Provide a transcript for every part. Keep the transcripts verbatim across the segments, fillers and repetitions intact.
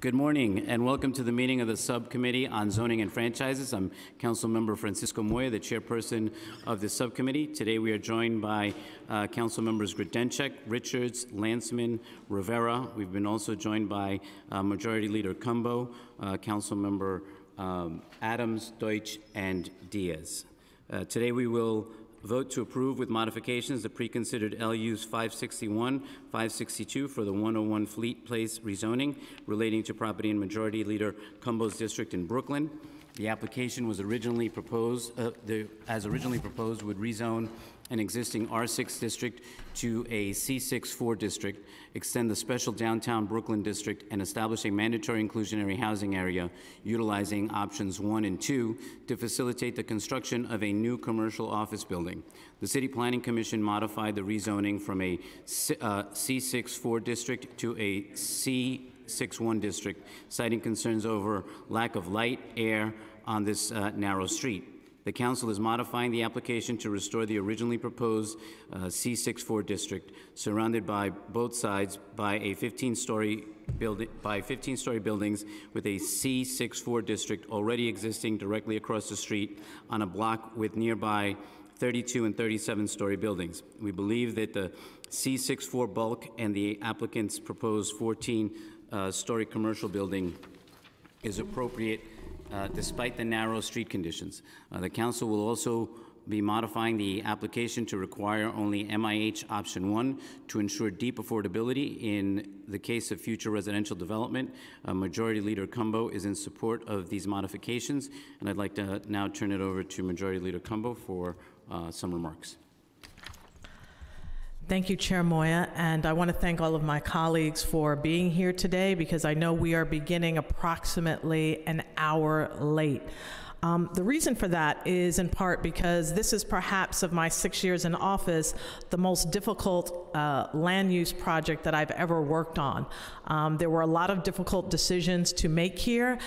Good morning and welcome to the meeting of the Subcommittee on Zoning and Franchises. I'm Councilmember Francisco Moya, the chairperson of the subcommittee. Today we are joined by uh, Council members Grodenchik, Richards, Lanceman, Rivera. We've been also joined by uh, Majority Leader Cumbo, uh, Council member um, Adams, Deutsch, and Diaz. Uh, today we will vote to approve with modifications the pre-considered L Us five sixty-one, five sixty-two for the one oh one Fleet Place rezoning relating to property in Majority Leader Cumbo's district in Brooklyn. The application was originally proposed, uh, the, as originally proposed, would rezone an existing R six district to a C six four district, extend the special downtown Brooklyn district, and establish a mandatory inclusionary housing area utilizing options one and two to facilitate the construction of a new commercial office building. The City Planning Commission modified the rezoning from a uh, C six four district to a C six one district, citing concerns over lack of light, air on this uh, narrow street. The Council is modifying the application to restore the originally proposed uh, C six four district, surrounded by both sides by a fifteen-story building by fifteen-story buildings with a C six four district already existing directly across the street on a block with nearby thirty-two and thirty-seven-story buildings. We believe that the C six four bulk and the applicant's proposed fourteen-story uh, commercial building is appropriate Uh, despite the narrow street conditions. Uh, the Council will also be modifying the application to require only M I H option one to ensure deep affordability in the case of future residential development. Uh, Majority Leader Cumbo is in support of these modifications, and I'd like to now turn it over to Majority Leader Cumbo for uh, some remarks. Thank you, Chair Moya, and I want to thank all of my colleagues for being here today because I know we are beginning approximately an hour late. Um, the reason for that is in part because this is perhaps of my six years in office the most difficult uh, land use project that I've ever worked on. Um, there were a lot of difficult decisions to make here,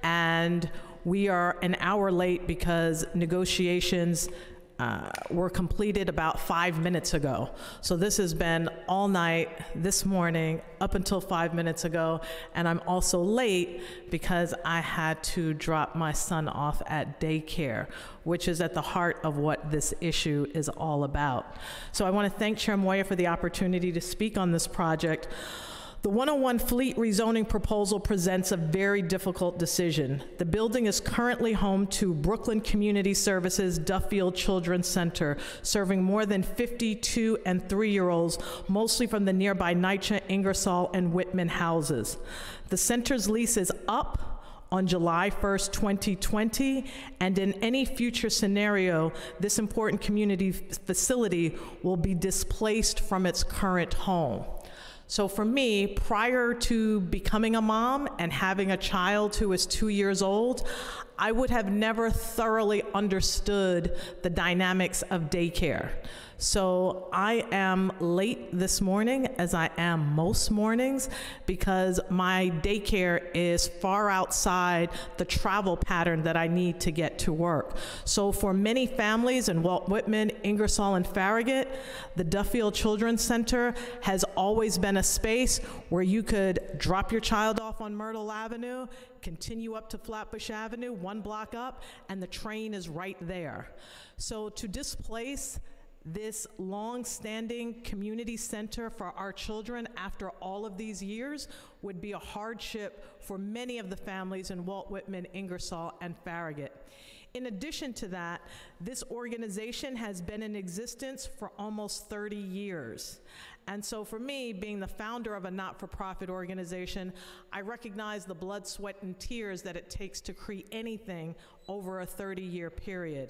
and we are an hour late because negotiations Uh, were completed about five minutes ago. So this has been all night, this morning, up until five minutes ago, and I'm also late because I had to drop my son off at daycare, which is at the heart of what this issue is all about. So I want to thank Chair Moya for the opportunity to speak on this project. The one oh one Fleet rezoning proposal presents a very difficult decision. The building is currently home to Brooklyn Community Services Duffield Children's Center, serving more than fifty two and three-year-olds, mostly from the nearby NYCHA, Ingersoll, and Whitman houses. The center's lease is up on July first, twenty twenty, and in any future scenario, this important community facility will be displaced from its current home. So for me, prior to becoming a mom and having a child who is two years old, I would have never thoroughly understood the dynamics of daycare. So I am late this morning, as I am most mornings, because my daycare is far outside the travel pattern that I need to get to work. So for many families in Walt Whitman, Ingersoll, and Farragut, the Duffield Children's Center has always been a space where you could drop your child off on Myrtle Avenue, continue up to Flatbush Avenue, one block up, and the train is right there. So to displace this long-standing community center for our children after all of these years would be a hardship for many of the families in Walt Whitman, Ingersoll, and Farragut. In addition to that, this organization has been in existence for almost thirty years. And so for me, being the founder of a not-for-profit organization, I recognize the blood, sweat, and tears that it takes to create anything over a thirty-year period.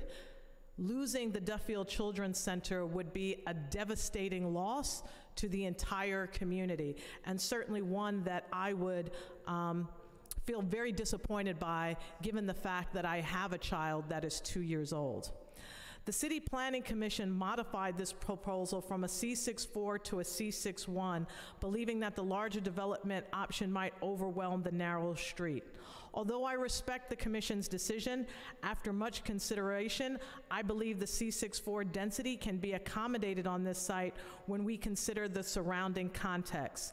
Losing the Duffield Children's Center would be a devastating loss to the entire community, and certainly one that I would um, feel very disappointed by, given the fact that I have a child that is two years old. The City Planning Commission modified this proposal from a C six four to a C six one, believing that the larger development option might overwhelm the narrow street. Although I respect the Commission's decision, after much consideration, I believe the C six four density can be accommodated on this site when we consider the surrounding context.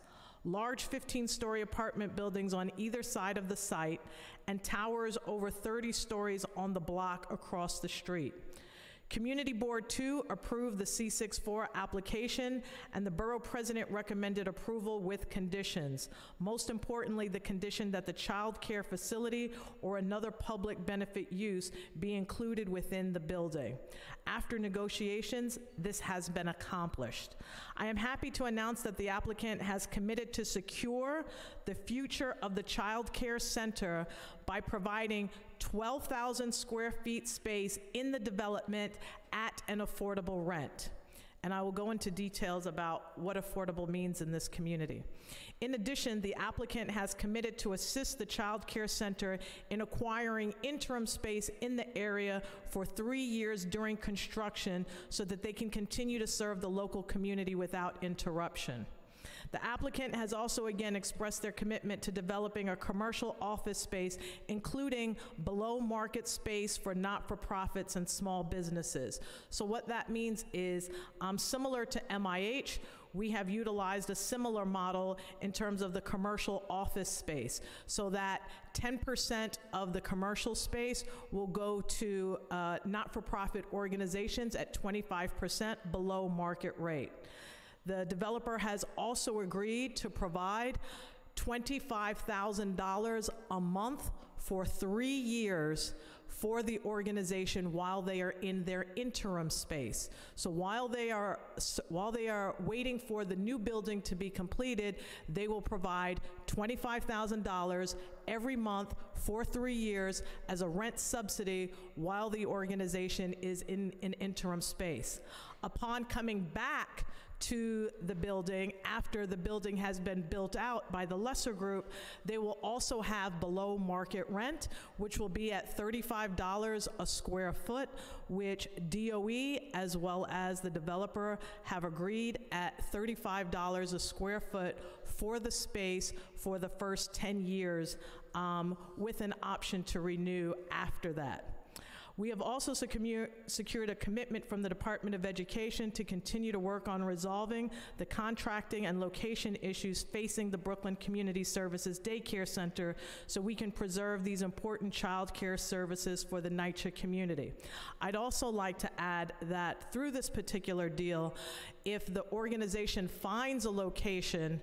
large fifteen-story apartment buildings on either side of the site, and towers over thirty stories on the block across the street. Community Board two approved the C sixty-four application, and the Borough President recommended approval with conditions. Most importantly, the condition that the child care facility or another public benefit use be included within the building. After negotiations, this has been accomplished. I am happy to announce that the applicant has committed to secure the future of the child care center by providing twelve thousand square feet space in the development at an affordable rent. And I will go into details about what affordable means in this community. In addition, the applicant has committed to assist the child care center in acquiring interim space in the area for three years during construction so that they can continue to serve the local community without interruption. The applicant has also again expressed their commitment to developing a commercial office space, including below market space for not-for-profits and small businesses. So what that means is, um, similar to M I H, we have utilized a similar model in terms of the commercial office space, so that ten percent of the commercial space will go to uh, not-for-profit organizations at twenty-five percent below market rate. The developer has also agreed to provide twenty-five thousand dollars a month for three years for the organization while they are in their interim space. So while they are while they are waiting for the new building to be completed, they will provide twenty-five thousand dollars every month for three years as a rent subsidy while the organization is in an interim space. Upon coming back to the building after the building has been built out by the lesser group, they will also have below market rent, which will be at thirty-five dollars a square foot, which D O E as well as the developer have agreed at thirty-five dollars a square foot for the space for the first ten years, um, with an option to renew after that. We have also secured a commitment from the Department of Education to continue to work on resolving the contracting and location issues facing the Brooklyn Community Services Daycare Center so we can preserve these important child care services for the NYCHA community. I'd also like to add that through this particular deal, if the organization finds a location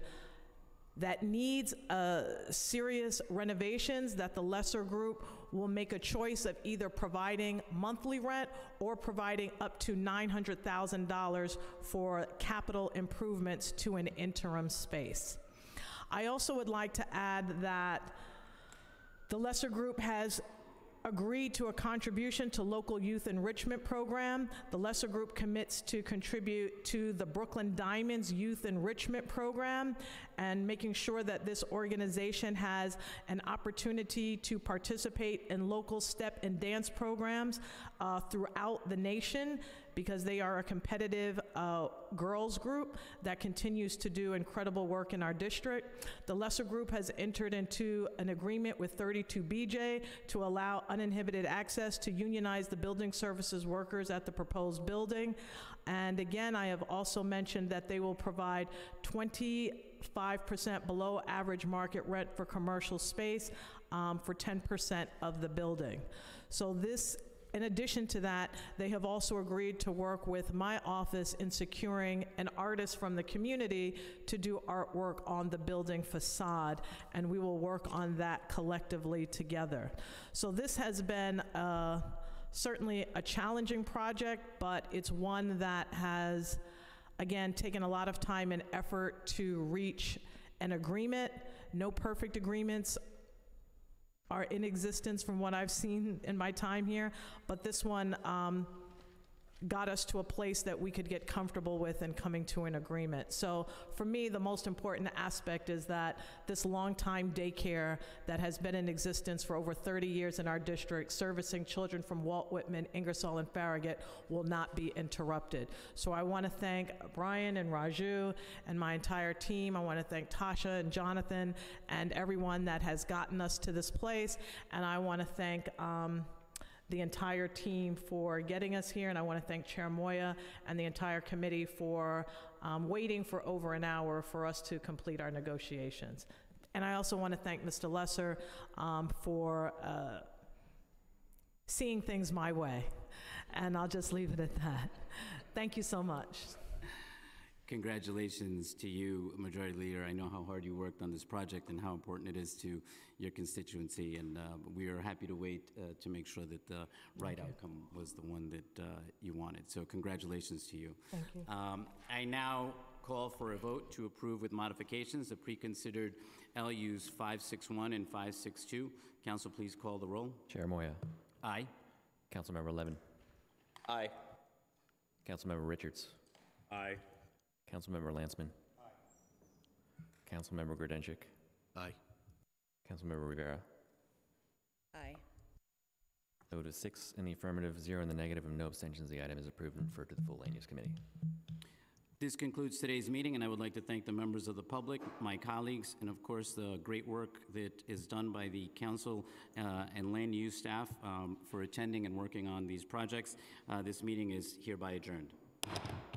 that needs uh, serious renovations, that the lesser group will make a choice of either providing monthly rent or providing up to nine hundred thousand dollars for capital improvements to an interim space. I also would like to add that the lesser group has agreed to a contribution to local youth enrichment program. The lesser group commits to contribute to the Brooklyn Diamonds Youth Enrichment Program and making sure that this organization has an opportunity to participate in local step and dance programs uh, throughout the nation, because they are a competitive uh, girls group that continues to do incredible work in our district. The lesser group has entered into an agreement with thirty-two B J to allow uninhibited access to unionize the building services workers at the proposed building. And again, I have also mentioned that they will provide twenty-five percent below average market rent for commercial space um, for ten percent of the building. So this, in addition to that, they have also agreed to work with my office in securing an artist from the community to do artwork on the building facade, and we will work on that collectively together. So this has been uh, certainly a challenging project, but it's one that has, again, taken a lot of time and effort to reach an agreement. No perfect agreements are in existence from what I've seen in my time here, but this one um, got us to a place that we could get comfortable with in coming to an agreement. So for me, the most important aspect is that this long-time daycare that has been in existence for over thirty years in our district, servicing children from Walt Whitman, Ingersoll, and Farragut, will not be interrupted. So I want to thank Brian and Raju and my entire team. I want to thank Tasha and Jonathan and everyone that has gotten us to this place. And I want to thank um, the entire team for getting us here, and I want to thank Chair Moya and the entire committee for um, waiting for over an hour for us to complete our negotiations. And I also want to thank Mister Lesser um, for uh, seeing things my way, and I'll just leave it at that. Thank you so much. Congratulations to you, Majority Leader. I know how hard you worked on this project and how important it is to your constituency, and uh, we are happy to wait uh, to make sure that the right Thank outcome you. was the one that uh, you wanted. So congratulations to you. Thank you. Um, I now call for a vote to approve with modifications the pre-considered L Us five six one and five six two. Council, please call the roll. Chair Moya. Aye. Councilmember Levin. Aye. Councilmember Richards. Aye. Councilmember Lanceman. Aye. Councilmember Grodenchik. Aye. Councilmember Rivera. Aye. A vote of six in the affirmative, zero in the negative, and no abstentions. The item is approved and referred to the full Land Use Committee. This concludes today's meeting, and I would like to thank the members of the public, my colleagues, and of course the great work that is done by the council uh, and land use staff um, for attending and working on these projects. Uh, this meeting is hereby adjourned.